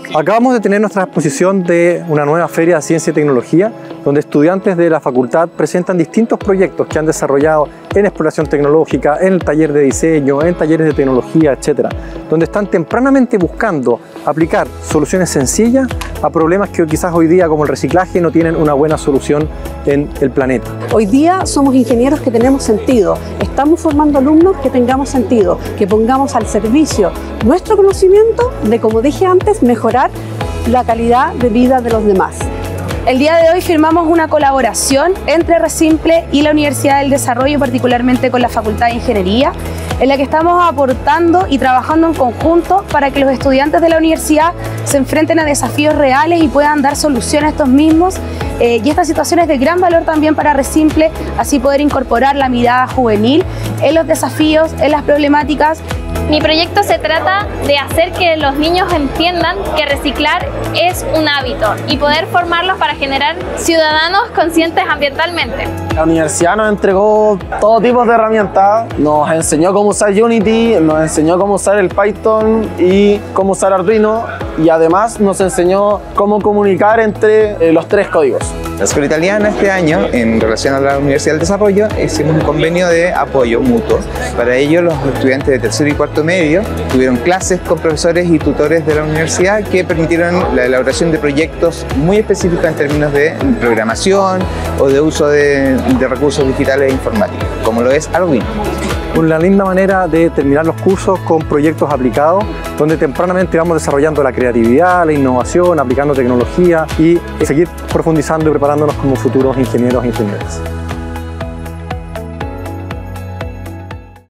Acabamos de tener nuestra exposición de una nueva feria de ciencia y tecnología, donde estudiantes de la facultad presentan distintos proyectos que han desarrollado en exploración tecnológica, en el taller de diseño, en talleres de tecnología, etc. Donde están tempranamente buscando aplicar soluciones sencillas a problemas que quizás hoy día, como el reciclaje, no tienen una buena solución en el planeta. Hoy día somos ingenieros que tenemos sentido, estamos formando alumnos que tengamos sentido, que pongamos al servicio nuestro conocimiento de, como dije antes, mejorar la calidad de vida de los demás. El día de hoy firmamos una colaboración entre Resimple y la Universidad del Desarrollo, particularmente con la Facultad de Ingeniería, en la que estamos aportando y trabajando en conjunto para que los estudiantes de la universidad se enfrenten a desafíos reales y puedan dar solución a estos mismos. Y esta situación es de gran valor también para Resimple, así poder incorporar la mirada juvenil en los desafíos, en las problemáticas. Mi proyecto se trata de hacer que los niños entiendan que reciclar es un hábito y poder formarlos para generar ciudadanos conscientes ambientalmente. La universidad nos entregó todo tipo de herramientas, nos enseñó cómo usar Unity, nos enseñó cómo usar el Python y cómo usar Arduino, y además nos enseñó cómo comunicar entre los tres códigos. La Escuela Italiana este año, en relación a la Universidad del Desarrollo, hicimos un convenio de apoyo mutuo. Para ello, los estudiantes de tercero y cuarto medio tuvieron clases con profesores y tutores de la universidad que permitieron la elaboración de proyectos muy específicos en términos de programación o de uso de recursos digitales e informáticos, como lo es Arduino. Una linda manera de terminar los cursos con proyectos aplicados, donde tempranamente vamos desarrollando la creatividad, la innovación, aplicando tecnología y seguir profundizando y preparándonos como futuros ingenieros e ingenieras.